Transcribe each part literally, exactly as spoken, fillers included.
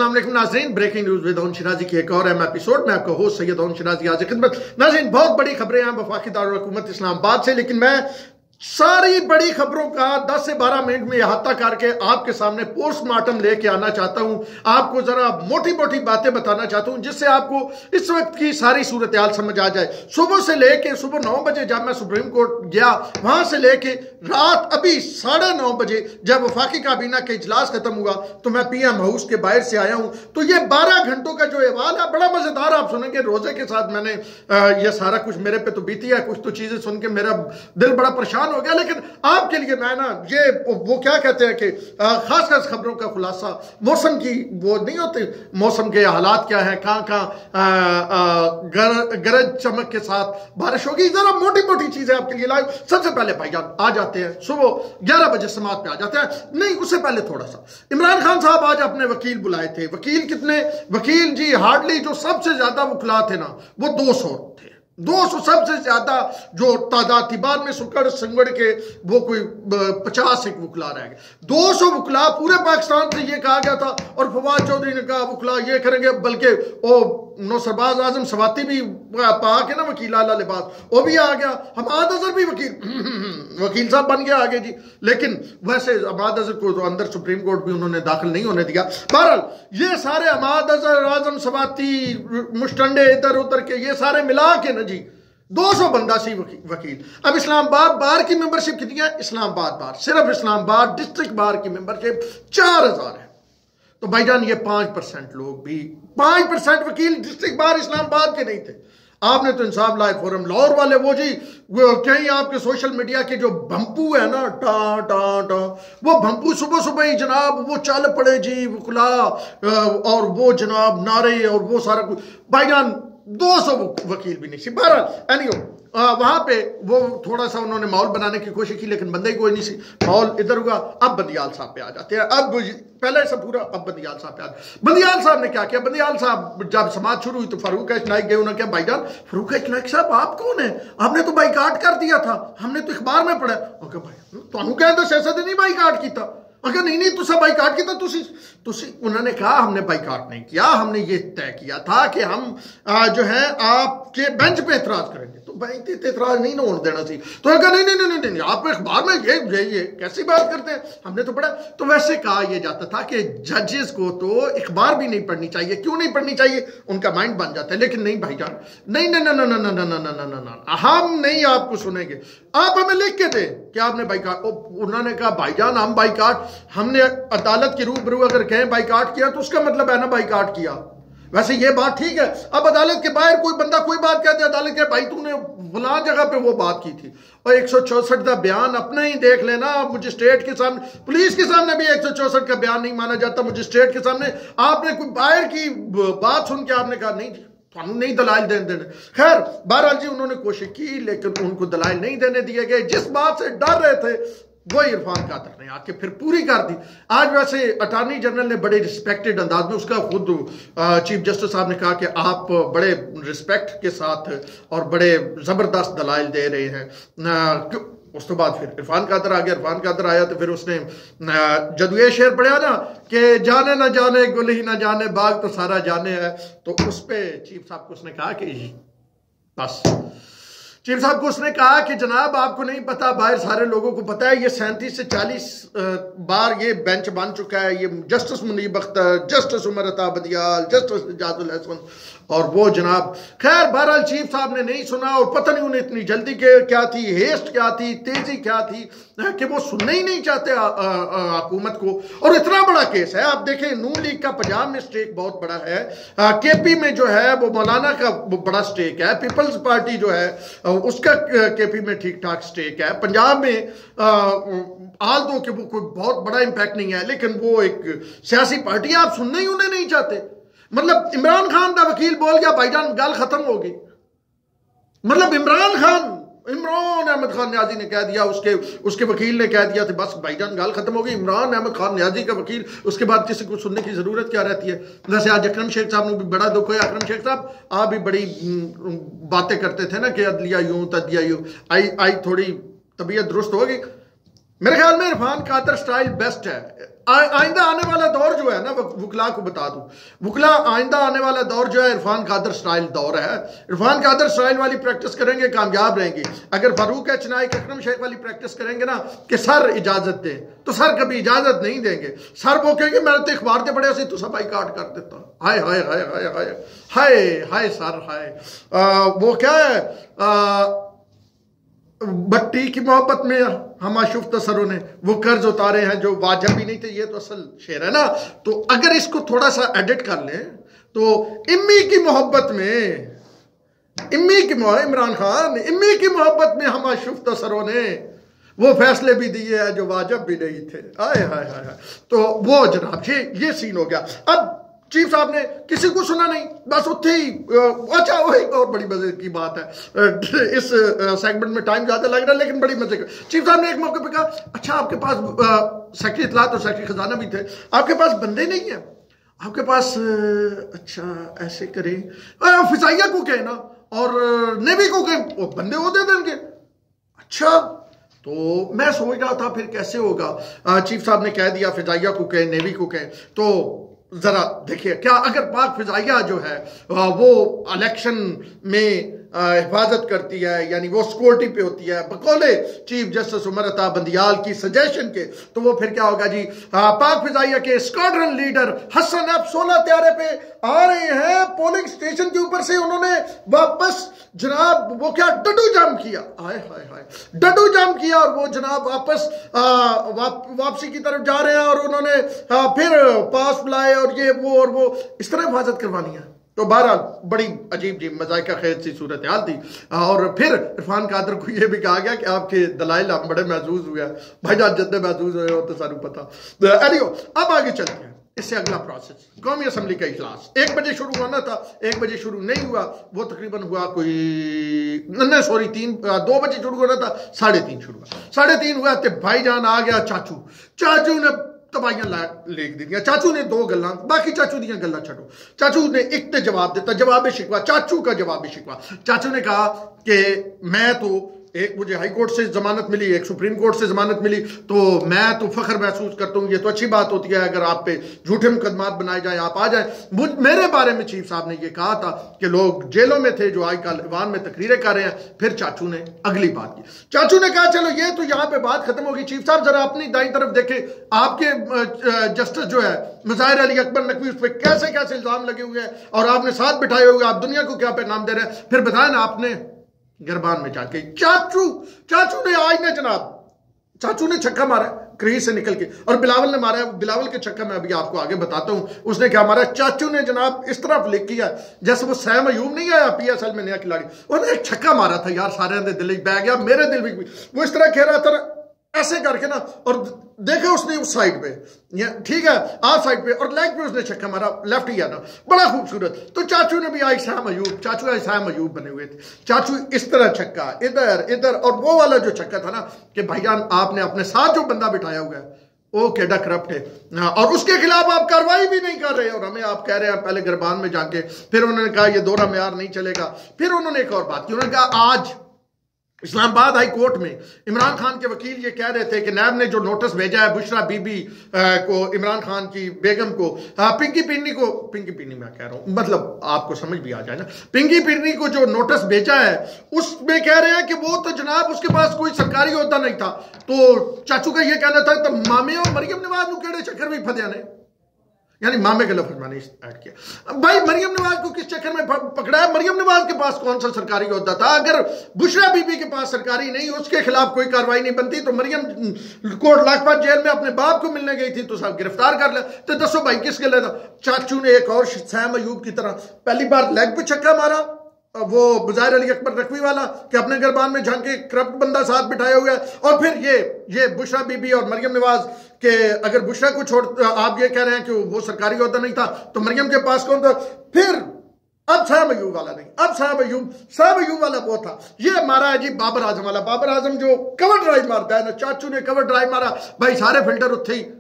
अस्सलाम वालेकुम नाज़रीन, breaking news with Aun Shirazi की एक और अहम एपिसोड में आपका होस्ट सैयद ओन शिराजी हाजिर खिदमत। नाज़रीन, बहुत बड़ी खबरें हैं वफाकी दारुल हुकूमत इस्लामाबाद से, लेकिन मैं सारी बड़ी खबरों का दस से बारह मिनट में अहाता करके आपके सामने पोस्टमार्टम लेके आना चाहता हूं। आपको जरा मोटी मोटी बातें बताना चाहता हूं जिससे आपको इस वक्त की सारी सूरत हाल समझ आ जाए। सुबह से लेके सुबह नौ बजे जब मैं सुप्रीम कोर्ट गया, वहां से लेके रात अभी साढ़े नौ बजे जब वफाकी काबीना का इजलास खत्म हुआ तो मैं पीएम हाउस के बाहर से आया हूं। तो ये बारह घंटों का जो अहवाल है बड़ा मजेदार आप सुनेंगे। रोजे के साथ मैंने ये सारा कुछ मेरे पे तो बीती है, कुछ तो चीजें सुन के मेरा दिल बड़ा परेशान हो गया, लेकिन आपके लिए मैं ना ये वो क्या कहते हैं कि खास खास खबरों का खुलासा, मौसम की वो नहीं होती, मौसम के हालात क्या है, कहां कहां गर, गरज चमक के साथ बारिश होगी, जरा मोटी मोटी चीजें आपके लिए लाइव। सबसे पहले भाईजान आ जाते हैं सुबह ग्यारह बजे समात पे आ जाते हैं। नहीं, उससे पहले थोड़ा सा इमरान खान साहब आज अपने वकील बुलाए थे। वकील कितने? वकील जी हार्डली जो सबसे ज्यादा वकला थे ना वो दो सौ थे। दो सौ सबसे ज्यादा जो तादाद थी, बाद में सुकड़ संगड़ के वो कोई पचास एक वकला रह गए। दो सौ वकला पूरे पाकिस्तान से ये कहा गया था, और फवाद चौधरी ने कहा वकला ये करेंगे, बल्कि वो नो सरबाज आजम सवाती भी पा के ना वकील आला लिबास वो भी आ गया। हमाद अजहर भी वकील वकील साहब बन गया आगे जी। लेकिन वैसे हमाद अजहर को तो अंदर सुप्रीम कोर्ट भी उन्होंने दाखिल नहीं होने दिया। बहरहाल ये सारे हमाद अजहर, आजम सवाती, मुस्टंडे इधर उधर के ये सारे मिला के ना जी दो सौ बंदा सी वकील। अब इस्लामाबाद बार की मेंबरशिप कितनी है? इस्लामाबाद बार, सिर्फ इस्लामाबाद डिस्ट्रिक्ट बार की मेंबरशिप चार हजार है। तो भाईजान ये पांच परसेंट लोग भी, पांच परसेंट वकील डिस्ट्रिक्ट बार इस्लामाबाद के नहीं थे। आपने तो इंसाफ लाए फोरम लाहौर वाले वो जी वो कहीं आपके सोशल मीडिया के जो भंपू है ना टा टा टा वो भंपू सुबह सुबह ही जनाब वो चल पड़े जी वकला, और वो जनाब नारे और वो सारा कुछ। भाईजान दो सौ वकील भी नहीं सी। बहरहाल एनीहो वहां पे वो थोड़ा सा उन्होंने माहौल बनाने की कोशिश की, लेकिन बंदे ही कोई नहीं सी। माहौल इधर हुआ। अब बंदियाल साहब पे आ जाते हैं। अब पहले से पूरा अब बंदियाल साहब पे आ बंदियाल साहब ने क्या किया? बंदियाल साहब जब समाज शुरू हुई तो फारूक नाइक गए। उन्होंने क्या भाईजान फारूक नाइक साहब आप कौन है? आपने तो बाइकाट कर दिया था, हमने तो अखबार में पढ़ा। भाई तुम कहते सियासत नहीं बाइकाट किया? अगर नहीं नहीं तुसा बाइकाट किया तुसी तुसी उन्होंने कहा हमने बाइकाट नहीं किया, हमने ये तय किया था कि हम आ, जो है आपके बेंच पे एतराज करेंगे। तो बेंच पे एतराज नहीं ना होने देना चाहिए। तो अगर नहीं नहीं नहीं नहीं, नहीं आप अखबार में ये ये ये कैसी बात करते हैं, हमने तो पढ़ा। तो वैसे कहा यह जाता था कि जजेस को तो अखबार भी नहीं पढ़नी चाहिए। क्यों नहीं पढ़नी चाहिए? उनका माइंड बन जाता है। लेकिन नहीं भाईजान, नहीं नहीं नहीं नहीं नहीं नहीं नहीं नहीं हम नहीं आपको सुनेंगे। आप हमें लिख के दे कि आपने बाइकाट। उन्होंने कहा भाईजान हम बाइकाट, हमने अदालत के रूबरू अगर कहें बाइकाट किया तो उसका मतलब है ना बाइकाट किया। वैसे ये बात ठीक है। अब अदालत के बाहर कोई बंदा कोई बात कहते अदालत के भाई तूने फलां जगह पे वो बात की थी, और एक सौ चौसठ का बयान अपना ही देख लेना। मजिस्ट्रेट के सामने, पुलिस के सामने भी एक सौ चौसठ का बयान नहीं माना जाता। मजिस्ट्रेट के सामने आपने कोई बाहर की बात सुन के आपने कहा नहीं थानू नहीं दलाइल देने देने। खैर बहरहाल जी उन्होंने कोशिश की, लेकिन उनको दलाइल नहीं देने दिए गए। जिस बात से डर रहे थे वो इरफान कादर ने आके फिर पूरी कर दी। आज वैसे अटॉर्नी जनरल ने बड़े रिस्पेक्टेड अंदाज में, उसका खुद चीफ जस्टिस साहब ने कहा कि आप बड़े रिस्पेक्ट के साथ और बड़े जबरदस्त दलाइल दे रहे हैं। उस तो बाद फिर इरफान कादर आ गया। इरफान कादर आया तो फिर उसने जब ये शेर पढ़ा ना कि जाने ना जाने गुल ही ना जाने बाग तो सारा जाने है, तो उस पर चीफ साहब को उसने कहा कि बस चीफ साहब को उसने कहा कि जनाब आपको नहीं पता, बाहर सारे लोगों को पता है। ये सैंतीस से चालीस बार ये बेंच बन चुका है। ये justice Munib Akhtar, justice Umar Ata Bandial, justice Ijajul Hasan और वो जनाब। खैर बहरहाल चीफ साहब ने नहीं सुना, और पता नहीं उन्हें इतनी जल्दी के क्या थी, हेस्ट क्या थी, तेजी क्या थी कि वो सुनना ही नहीं चाहते हुकूमत को। और इतना बड़ा केस है। आप देखें नून लीग का पंजाब में स्टेक बहुत बड़ा है, केपी में जो है वो मौलाना का बड़ा स्टेक है, पीपल्स पार्टी जो है उसका केपी में ठीक ठाक स्टेक है। पंजाब में आल दो के वो कोई बहुत बड़ा इंपैक्ट नहीं है, लेकिन वो एक सियासी पार्टी आप सुनना ही उन्हें नहीं चाहते। मतलब इमरान खान का वकील बोल गया भाईजान गल खत्म होगी। मतलब इमरान खान इमरान अहमद खान न्याजी ने कह दिया, उसके उसके वकील ने कह दिया, तो बस भाईजान गाल खत्म हो गई। इमरान अहमद खान न्याजी का वकील, उसके बाद किसी को सुनने की जरूरत क्या रहती है। वैसे आज अकरम शेख साहब ने भी बड़ा दुख हुआ। अकरम शेख साहब आप भी बड़ी बातें करते थे ना कि अदलिया यूं तदलिया यूं। आई आई थोड़ी तबीयत दुरुस्त होगी। मेरे ख्याल में इरफान कादर स्टाइल बेस्ट है। आइंदा आने वाला दौर जो है ना, वकला को बता दूं, वकला आइंदा आने वाला दौर जो है इरफान कादर स्टाइल दौर है। इरफान कादर स्टाइल वाली प्रैक्टिस करेंगे, कामयाब रहेंगे। अगर फारूक एच नाइक, अकरम शेख वाली प्रैक्टिस करेंगे ना कि सर इजाजत दें, तो सर कभी इजाजत नहीं देंगे। सर वो कहेंगे मैंने तो अखबार से पढ़े तो सब बाइकाट कर देता। हाय हाय हाय हाय हाय हाय हाय सर हाय। वो क्या है, आ, भट्टी की मोहब्बत में हम आशुफ तसरों ने वो कर्ज उतारे हैं जो वाजिब भी नहीं थे। ये तो असल शेर है ना। तो अगर इसको थोड़ा सा एडिट कर लें तो इम्मी की मोहब्बत में, इम्मी की मोहब्बत, इमरान खान, इम्मी की मोहब्बत में हम आशुफ तसरों ने वो फैसले भी दिए हैं जो वाजिब भी नहीं थे। आए हाय हाय हाय। तो वो जनाब ये ये सीन हो गया। अब चीफ साहब ने किसी को सुना नहीं, बस उत्थे ही। अच्छा वो एक और बड़ी मजे की बात है, इस सेगमेंट में टाइम ज्यादा लग रहा है लेकिन बड़ी मजे का। चीफ साहब ने एक मौके पे कहा, अच्छा आपके पास सेक्रेटरी इत्तलात और सेक्रेटरी खजाना भी थे, आपके पास बंदे नहीं है आपके पास? अच्छा ऐसे करें, फिजाइया को कहे ना और नेवी को कहे, वो बंदे वो दे देंगे। अच्छा तो मैं सोच रहा था फिर कैसे होगा। चीफ साहब ने कह दिया फिजाइया को कहे, नेवी को कहे। तो जरा देखिए, क्या अगर पाक फिजाइया जो है वो इलेक्शन में हिफाजत करती है, यानी वो सिक्योरिटी पे होती है बकौले चीफ जस्टिस उमर अता बंदियाल की सजेशन के, तो वो फिर क्या होगा जी, पाक फिजाइया के स्क्वाड्रन लीडर हसन एफ सोलह त्यारे पे आ रहे हैं पोलिंग स्टेशन के ऊपर से। उन्होंने वापस जनाब वो क्या डडू जाम किया, हाय हाय हाय डडू जाम किया, और वो जनाब वापस वाप, वापसी की तरफ जा रहे हैं, और उन्होंने आ, फिर पास बुलाए और ये वो और वो इस तरह हिफाजत करवानी है। तो बहरहाल बड़ी अजीब जी मजाइका खेद सी सूरत हाल थी। और फिर इरफान कादर को यह भी कहा गया कि आपके दलाइल हम बड़े महसूस हुए हैं। भाई जान जितने महसूस हुए हो तो सारू पता। एनीहो अब आगे चलते हैं, इससे अगला प्रोसेस कौमी असम्बली का इजलास एक बजे शुरू होना था, एक बजे शुरू नहीं हुआ, वो तकरीबन हुआ कोई नहीं सॉरी तीन दो बजे शुरू होना था, साढ़े तीन शुरू हुआ, साढ़े तीन हुआ तो भाईजान आ गया चाचू। चाचू ने तबाहियां लिख दी, चाचू ने दो गल्लां, बाकी चाचू दियां गल्लां छड्डो। चाचू ने एक ते जवाब दिता, जवाब शिकवा, चाचू का जवाब शिकवा। चाचू ने कहा कि मैं तो एक मुझे हाई कोर्ट से जमानत मिली, एक सुप्रीम कोर्ट से जमानत मिली, तो मैं तो फख्र महसूस करता हूँ। ये तो अच्छी बात होती है अगर आप पे झूठे मुकदमात बनाए जाए, आप आ जाए। मेरे बारे में चीफ साहब ने ये कहा था कि लोग जेलों में थे जो आजकल ईवान में तकरीरें कर रहे हैं। फिर चाचू ने अगली बात की, चाचू ने कहा चलो ये तो यहाँ पे बात खत्म होगी। चीफ साहब जरा अपनी दाई तरफ देखे, आपके जस्टिस जो है मुज़ाहिर अली अकबर नकवी, उस पर कैसे कैसे इल्जाम लगे हुए हैं और आपने साथ बिठाए हुए, आप दुनिया को क्या पैगाम दे रहे हैं, फिर बताया ना आपने गिरबान में जाके। चाचू चाचू ने आज ने जनाब चाचू ने छक्का मारा क्रीज से निकल के, और बिलावल ने मारा। बिलावल के छक्का मैं अभी आपको आगे बताता हूं उसने क्या मारा। चाचू ने जनाब इस तरह फ्लिक किया जैसे वो सैम अयूब नहीं आया पीएसएल में नया खिलाड़ी, उन्होंने एक छक्का मारा था यार, सारे दे दिल बह गया, मेरे दिल भी वो इस तरह खेल रहा था ऐसे करके ना, और देखा उसने उस साइड पे, ठीक है आप साइड पे, और लेग पे उसने छक्का मारा, लेफ्ट ही है ना, बड़ा खूबसूरत। तो चाचू ने भी आज सैम अयूब, चाचू आज सैम अयूब बने हुए थे। चाचू इस तरह छक्का इधर इधर, और वो वाला जो छक्का था ना कि भाईजान आपने अपने साथ जो बंदा बिठाया हुआ है वो केडा करप्ट है और उसके खिलाफ आप कार्रवाई भी नहीं कर रहे, और हमें आप कह रहे हैं पहले गिरबान में जाके। फिर उन्होंने कहा ये दोहरा म्यार नहीं चलेगा। फिर उन्होंने एक और बात की, उन्होंने कहा आज इस्लामाबाद हाई कोर्ट में इमरान खान के वकील ये कह रहे थे कि नैब ने जो नोटिस भेजा है बुशरा बीबी को, इमरान खान की बेगम को, पिंकी पिन्नी को, पिंकी पिन्नी मैं कह रहा हूं मतलब आपको समझ भी आ जाए ना, पिंकी पिन्नी को जो नोटिस भेजा है उसमें कह रहे हैं कि वो तो जनाब उसके पास कोई सरकारी ओहदा नहीं था। तो चाचू का ये कहना था तो मामे और मरियम नवाज को केड़े चक्कर में फंदे ने, यानी मामे के लफ्ज मैंने ऐड किया। भाई मरियम नवाज को किस चक्कर में पकड़ा है? मरियम नवाज के पास कौन सा सरकारी ओहदा था? अगर बुशरा बीबी के पास सरकारी नहीं, उसके खिलाफ कोई कार्रवाई नहीं बनती, तो मरियम कोट लाखपत जेल में अपने बाप को मिलने गई थी तो साहब गिरफ्तार कर ले। तो दसो भाई किसके लिए था? चाचू ने एक और सैम अयूब की तरह पहली बार लेग पे छक्का मारा, वो मुज़ाहिर अली अकबर नकवी वाला कि अपने गिरबान में झांके करप्ट बंदा साथ बिठाया हुआ है, और फिर ये ये बुशरा बीबी और मरियम नवाज के अगर बुशरा को छोड़, आप ये कह रहे हैं कि वो सरकारी ओहदा नहीं था तो मरियम के पास कौन था? फिर अब सैम अयूब वाला नहीं, अब सैम अयूब सैम अयूब वाला वो था। ये मारा है जी बाबर आजम वाला, बाबर आजम जो कवर ड्राइव मारता है ना, चाचू ने कवर ड्राइव मारा, भाई सारे फिल्टर उत्थे ही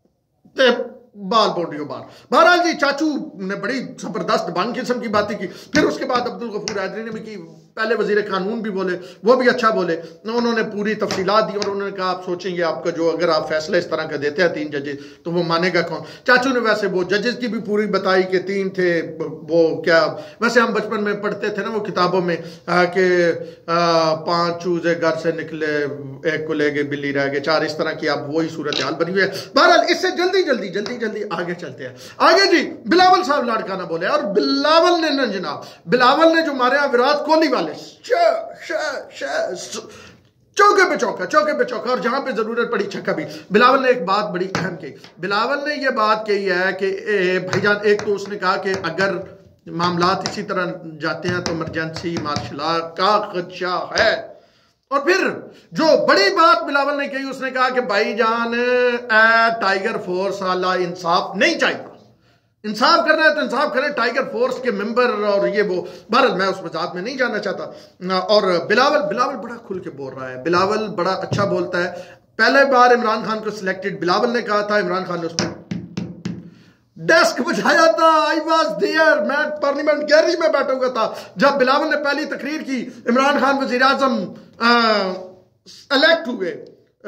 बाल बाउंड्री बार। बहरहाल जी चाचू ने बड़ी जबरदस्त बांग किस्म की बातें की। फिर उसके बाद अब्दुल गफूर हैदरी ने भी की, पहले वजीर कानून भी बोले, वो भी अच्छा बोले, उन्होंने पूरी तफसीलात दी और उन्होंने कहा आप सोचेंगे आपका जो अगर आप फैसला इस तरह का देते हैं तीन जजेस तो वो मानेगा कौन। चाचू ने वैसे वो जजेस की भी पूरी बताई कि तीन थे, वो क्या वैसे हम बचपन में पढ़ते थे ना वो किताबों में कि पांच चूजे घर से निकले, एक को ले गए बिल्ली रह गए चार, इस तरह की अब वही सूरत हाल बनी हुई है। बहरहाल इससे जल्दी जल्दी जल्दी जल्दी आगे चलते हैं। आगे जी बिलावल साहब लाड़काना बोले और बिलावल ने न जनाब बिलावल ने जो मारे विराट कोहली वाले चौके पे चौका चौके पे चौका और जहां पे जरूरत पड़ी छक्का भी। बिलावल ने एक बात बड़ी अहम कही, बिलावल ने यह बात कही है कि भाईजान एक तो उसने कहा कि अगर मामलात इसी तरह जाते हैं तो इमरजेंसी मार्शल लॉ का खदशा है। और फिर जो बड़ी बात बिलावल ने कही उसने कहा कि भाईजान टाइगर फोर्स वाला इंसाफ नहीं चाहिए, इंसाफ करना है तो इंसाफ करें टाइगर फोर्स के मेंबर और ये वो। बहरहाल मैं उस मजाक में नहीं जाना चाहता। और बिलावल बिलावल बड़ा खुल के बोल रहा है, बिलावल बड़ा अच्छा बोलता है। पहले बार इमरान खान को सिलेक्टेड बिलावल ने कहा था, इमरान खान ने उसको डेस्क बजाया था, आई वाज देयर, मैं पार्लियामेंट गैलरी में बैठा हुआ था जब बिलावल ने पहली तकरीर की। इमरान खान वजीर आजम इलेक्ट हुए,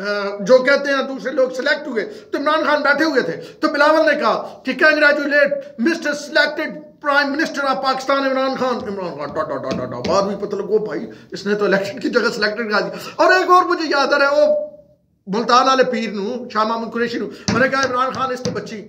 जो कहते हैं दूसरे लोग सिलेक्ट हुए, तो इमरान खान बैठे हुए थे। तो बिलावल ने कहा कि congratulate mister selected prime minister of Pakistan Imran Khan. Imran Khan dot dot dot dot बाद भी पता लगो भाई इसने तो इलेक्शन की जगह सिलेक्टेड करा दी। और एक और मुझे याद आ रहा है वो मुल्तान वाले पीर नू शाह महमूद कुरैशी नू मैंने कहा इमरान खान इस तो बच्ची,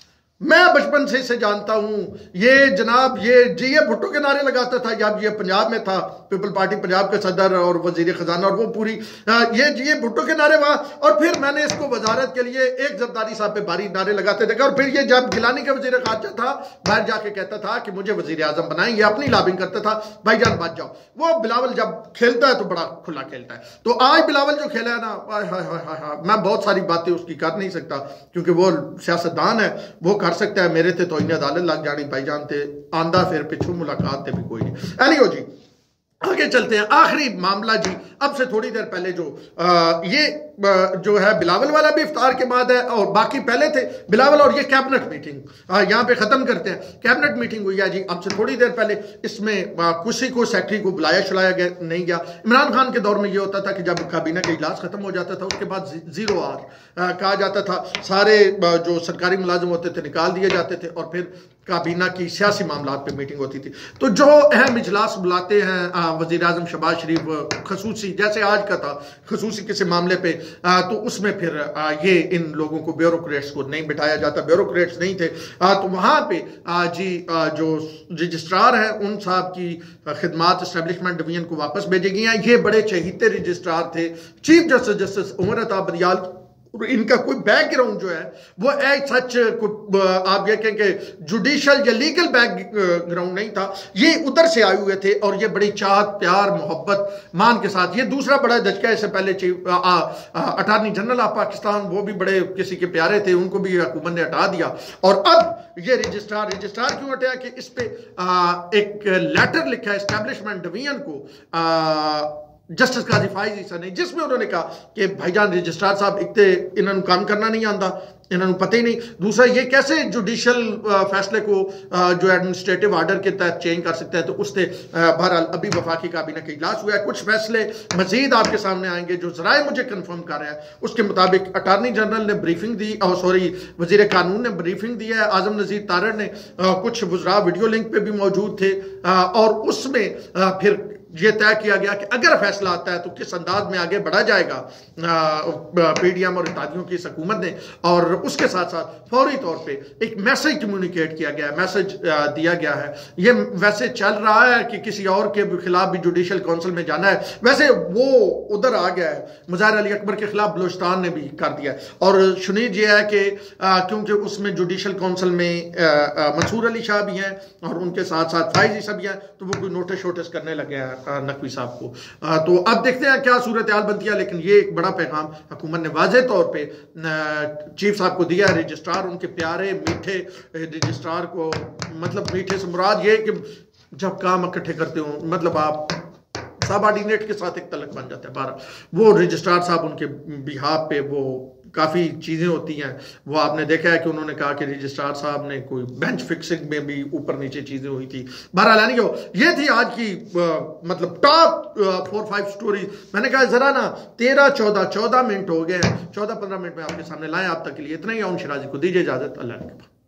मैं बचपन से इसे जानता हूं, ये जनाब ये जी ये भुट्टो के नारे लगाता था जब ये पंजाब में था, पीपल पार्टी पंजाब के सदर और वजीर खजाना, और वो पूरी ये ये भुट्टो के नारे वहां। और फिर मैंने इसको वजारत के लिए एक जरदारी साहब पे भारी नारे लगाते देखा। और फिर ये जब गिलानी का वजीर खारजा था बाहर जाके कहता था कि मुझे वजीर आजम बनाएं, ये अपनी लॉबिंग करता था, भाईजान बात जाओ। वो बिलावल जब खेलता है तो बड़ा खुला खेलता है। तो आज बिलावल जो खेला है ना, हाय हाय हाय हाय, मैं बहुत सारी बातें उसकी कर नहीं सकता क्योंकि वो सियासतदान है, वो कर सकता है। मेरे थे तो इन्हें अदालत लग जानी भाईजान थे आंदा फिर पिछू मुलाकात थे भी कोई नहीं। एनीहो जी आगे चलते हैं। आखिरी मामला जी, अब से थोड़ी देर पहले जो आ, ये आ, जो है बिलावल वाला भी इफ्तार के बाद है और बाकी पहले थे बिलावल और ये कैबिनेट मीटिंग यहाँ पे खत्म करते हैं। कैबिनेट मीटिंग हुई है जी अब से थोड़ी देर पहले, इसमें किसी को सेक्रेटरी को बुलाया छुलाया गया नहीं गया। इमरान खान के दौर में ये होता था कि जब काबीना का इजलास खत्म हो जाता था उसके बाद जीरो आवर कहा जाता था, सारे जो सरकारी मुलाजिम होते थे निकाल दिए जाते थे और फिर काबीना की सियासी मामलात पे मीटिंग होती थी। तो जो अहम इजलास बुलाते हैं वजीर आजम शहबाज शरीफ खसूसी, जैसे आज का था खसूसी किसी मामले पे, आ, तो उसमें फिर आ, ये इन लोगों को ब्यूरोक्रेट्स को नहीं बिठाया जाता, ब्यूरोक्रेट्स नहीं थे। आ, तो वहाँ पे आ, जी आ, जो रजिस्ट्रार हैं उन साहब की खिदमात एस्टेब्लिशमेंट डिवीजन को वापस भेजी गई हैं। ये बड़े चहीते रजिस्ट्रार थे, chief justice justice Umar Ata Bandial, इनका कोई बैकग्राउंड जो है वो एक सच आप ये कहें कि जुडिशल या लीगल बैकग्राउंड नहीं था, ये उधर से आए हुए थे और ये बड़ी चाहत प्यार मोहब्बत मान के साथ। ये दूसरा बड़ा झटका, इससे पहले chief attorney general of Pakistan वो भी बड़े किसी के प्यारे थे, उनको भी हुकूमत ने हटा दिया। और अब ये रजिस्ट्रार रजिस्ट्रार क्यों हटाया कि इस पे आ, एक लेटर लिखा है एस्टेब्लिशमेंट डिवीजन को आ, जस्टिस काजी फाइज ईसा ने, जिसमें उन्होंने कहा कि भाईजान रजिस्ट्रार साहब एक तो इन्होंने काम करना नहीं आता, इन्होंने पता ही नहीं, दूसरा ये कैसे जुडिशल फैसले को जो एडमिनिस्ट्रेटिव ऑर्डर के तहत चेंज कर सकते हैं। तो उससे बहरहाल अभी वफाकी काबीना का इजलास हुआ है, कुछ फैसले मजीद आपके सामने आएंगे। जो जराए मुझे कंफर्म कर रहे हैं उसके मुताबिक अटॉर्नी जनरल ने ब्रीफिंग दी, और सॉरी वजीर कानून ने ब्रीफिंग दी है, आजम नजीर तारड़ ने, कुछ वज़रा वीडियो लिंक पे भी मौजूद थे और उसमें फिर ये तय किया गया कि अगर फैसला आता है तो किस अंदाज में आगे बढ़ा जाएगा पीडीएम और इत्तेहादियों की हुकूमत ने। और उसके साथ साथ फौरी तौर पे एक मैसेज कम्युनिकेट किया गया है, मैसेज दिया गया है। ये वैसे चल रहा है कि किसी और के खिलाफ भी जुडिशल काउंसिल में जाना है, वैसे वो उधर आ गया है, मुज़ाहिर अली अकबर के खिलाफ बलूचिस्तान ने भी कर दिया है। और शुनीद ये है कि क्योंकि उसमें जुडिशल काउंसिल में मंसूर अली शाह भी हैं और उनके साथ साथ फाइज ईसा भी हैं, तो वो कोई नोटिस शोटिस करने लगे हैं नकवी साहब को। तो अब देखते हैं क्या सूरत हाल बनती है। लेकिन ये एक बड़ा पैगाम हुकूमत ने वाज़ेह तौर पे चीफ साहब को दिया है। रजिस्ट्रार उनके प्यारे मीठे रजिस्ट्रार को, मतलब मीठे से मुराद ये कि जब काम इकट्ठे करते हो मतलब आप सबऑर्डिनेट के साथ एक तलक बन जाता है। बारह वो रजिस्ट्रार साहब उनके बिहाफ पे वो काफ़ी चीज़ें होती हैं। वो आपने देखा है कि उन्होंने कहा कि रजिस्ट्रार साहब ने कोई बेंच फिक्सिंग में भी ऊपर नीचे चीज़ें हुई थी। बहरहाल यानी कि ये थी आज की आ, मतलब टॉप फोर फाइव स्टोरी। मैंने कहा ज़रा ना तेरह चौदह चौदह मिनट हो गए हैं, चौदह पंद्रह मिनट में आपके सामने लाए। आप तक के लिए इतना ही। आउन शिराजी को दीजिए इजाज़त। अल्लाह।